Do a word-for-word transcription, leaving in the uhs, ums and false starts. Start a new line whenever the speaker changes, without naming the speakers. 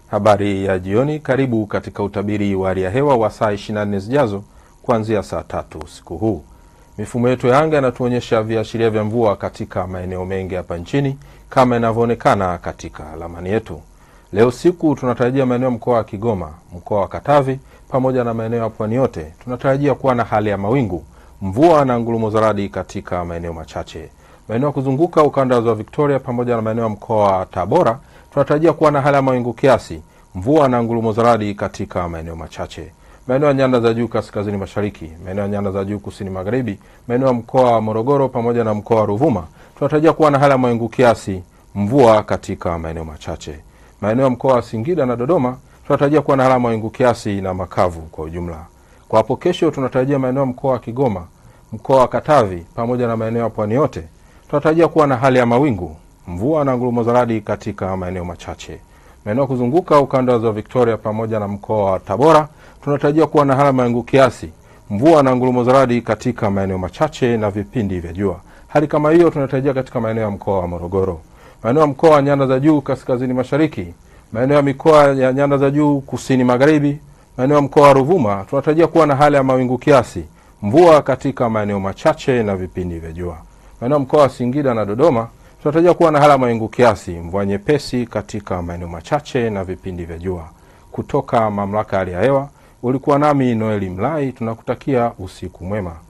Habari ya jioni, karibu katika utabiri wa hali ya hewa wa saa ishirini na nne zijazo kuanzia saa tatu usiku huu. Mifumo yetu ya anga inatuonyesha viashiria vya mvua katika maeneo mengi hapa nchini kama inavyoonekana katika ramani yetu. Leo usiku tunatarajia maeneo mkoa wa Kigoma, mkoa wa Katavi pamoja na maeneo ya Pwani yote tunatarajia kuwa na hali ya mawingu, mvua na ngurumo za radi katika maeneo machache. Maeneo kuzunguka ukanda wa Victoria pamoja na maeneo ya mkoa wa Tabora tunatarajia kuwa na hali ya mawingu kiasi, mvua na ngurumo za radi katika maeneo machache. Maeneo ya nyanda za juu kaskazini mashariki, maeneo ya nyanda za juu kusini magharibi, maeneo ya mkoa wa Morogoro pamoja na mkoa wa Ruvuma tunatarajia kuwa na hali ya mawingu kiasi, mvua katika maeneo machache. Maeneo ya mkoa wa Singida na Dodoma tunatarajia kuwa na hali ya mawingu kiasi na makavu kwa ujumla. Kwa hapo kesho tunatarajia maeneo ya mkoa wa Kigoma, mkoa wa Katavi pamoja na maeneo ya Pwani yote tunatarajia kuwa na hali ya mawingu, mvua na ngurumo za radi katika maeneo machache. Maeneo kuzunguka ukanda wa Victoria pamoja na mkoa wa Tabora tunatarajia kuwa na hali ya mawingu kiasi, mvua na ngurumo za radi katika maeneo machache na vipindi vya jua. Hali kama hiyo tunatarajia katika maeneo ya mkoa wa Morogoro. Maeneo ya mkoa wa nyanda za juu kaskazini mashariki, maeneo ya mikoa ya nyanda za juu kusini magharibi, maeneo ya mkoa wa Ruvuma tunatarajia kuwa na hali ya mawingu kiasi, mvua katika maeneo machache na vipindi vya jua. Maeneo ya mkoa wa Singida na Dodoma tunatarajia kuwa na hali ya mawingu kiasi, mvua nyepesi katika maeneo machache na vipindi vya jua. Kutoka mamlaka ya hali ya hewa, ulikuwa nami Noel Mlay, tunakutakia usiku mwema.